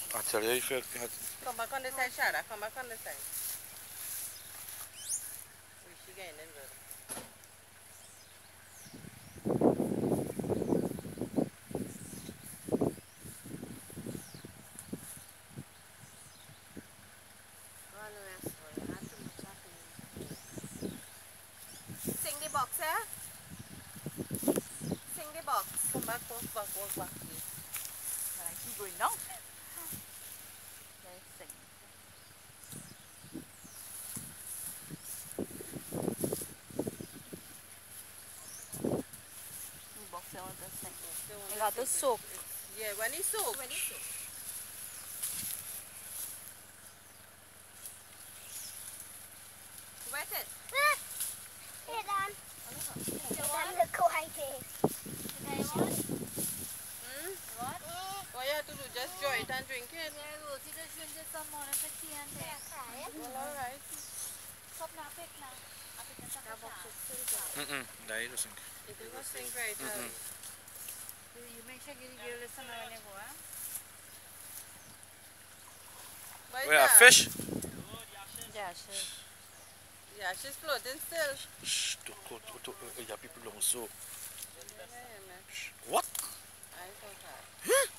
I tell you, if you had... Come back on the side, Shara. Come back on the side. She getting in good. Sing the box, eh? Sing the box. Come back, walk back, walk back. Can I keep going now? Let's sing. The box I want to sing. You got to soak. Yeah, when it's soaked. When it's soaked. Wet it. Hey, Dan. Dan, look how I did. What? All you have to do is just draw it and drink it. Yeah, Rosie just drink it some more. It's a tea and there. Well, alright. Stop now, pick now. I pick this up. That is sink. It will sink right out. You make sure you give it some when you go, huh? We have fish? Yeah, sure. Yeah, she's floating still. Shh, yeah, people don't so. Yeah, man. What? I thought that. Huh?